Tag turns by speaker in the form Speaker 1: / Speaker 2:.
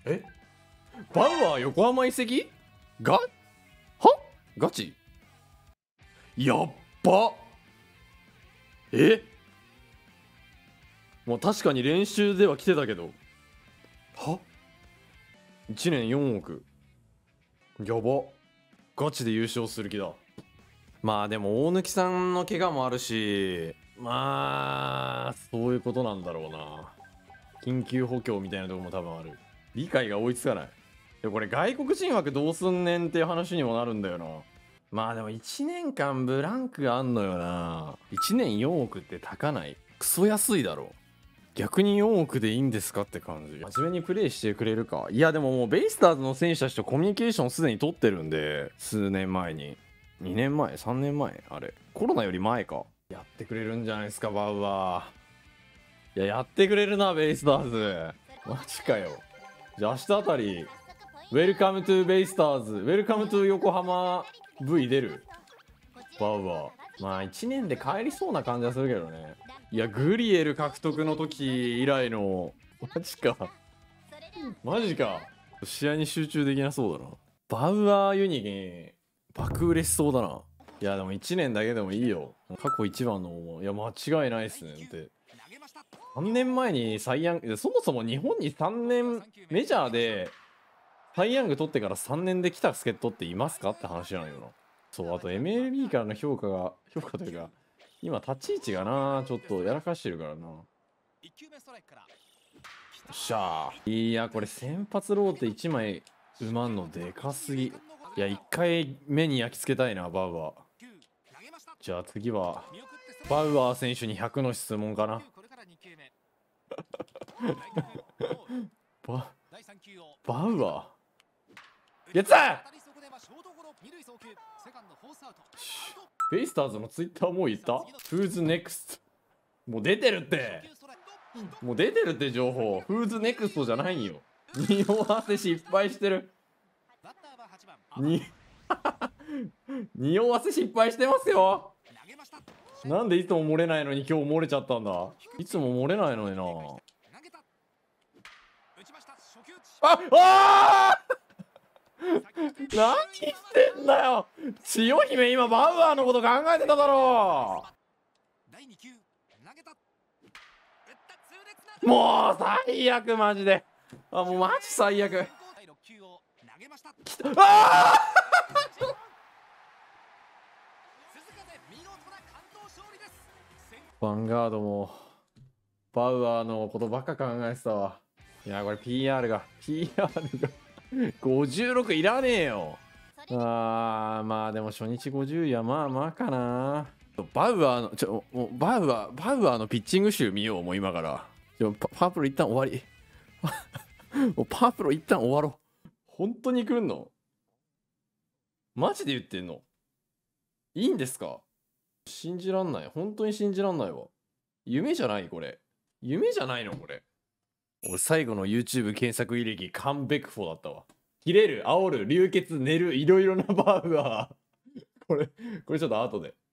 Speaker 1: え、バウアー横浜移籍が、ガチやっば。もう確かに練習では来てたけど、1年4億。やば。ガチで優勝する気だ。まあでも大貫さんの怪我もあるし、まあそういうことなんだろうな。緊急補強みたいなとこも多分ある。理解が追いつかない。でこれ外国人枠どうすんねんっていう話にもなるんだよな。まあでも1年間ブランクがあんのよな。1年4億って高ない？クソ安いだろ。逆に4億でいいんですかって感じ。真面目にプレイしてくれるか。いやでももうベイスターズの選手たちとコミュニケーションすでに取ってるんで、数年前に。2年前 ?3 年前あれ。コロナより前か。やってくれるんじゃないですか、バウアー。いや、やってくれるな、ベイスターズ。マジかよ。じゃあ明日あたり、ウェルカムトゥベイスターズ、ウェルカムトゥ横浜 V 出るバウアー。まあ1年で帰りそうな感じはするけどね。いや、グリエル獲得の時以来の、マジか。マジか。試合に集中できなそうだな。バウアーユニに爆売れしそうだな。いや、でも1年だけでもいいよ。過去一番の、いや、間違いないっすねって。3年前にサイヤング、そもそも日本に3年、メジャーでサイヤング取ってから3年で来た助っ人っていますかって話なんよな。そう、あと MLB からの評価というか、今立ち位置がな、ちょっとやらかしてるからな。よっしゃー。いや、これ先発ローテ1枚埋まんのでかすぎ。いや、1回目に焼き付けたいな、バウアー。じゃあ次は、バウアー選手に100の質問かな。バウアーゲッツー。ベイスターズのツイッターもう言った？ Who's next？ もう出てるって。もう出てるって情報。Who's next じゃないよ。匂わせ失敗してる。匂わせ失敗してますよ。なんでいつも漏れないのに今日漏れちゃったんだ。いつも漏れないのにな。何してんだよ。千代姫今バウアーのこと考えてただろう。もう最悪マジで。もうマジ最悪。きた。ヴァンガードもバウアーのことばっか考えてたわ。いやこれ PR が56いらねえよ。まあでも初日50位はまあまあかな。バウアーのもうバウアーのピッチング集見よう。もう今からパープル一旦終わり。もうパープル一旦終わろう。本当に来んの？マジで言ってんの？いいんですか？信じらんない。本当に信じらんないわ。夢じゃない？これ夢じゃないの？これ俺最後の YouTube 検索履歴カンベクフォだったわ。切れる、煽る、流血、寝る、いろいろなバウアー。これちょっと後で。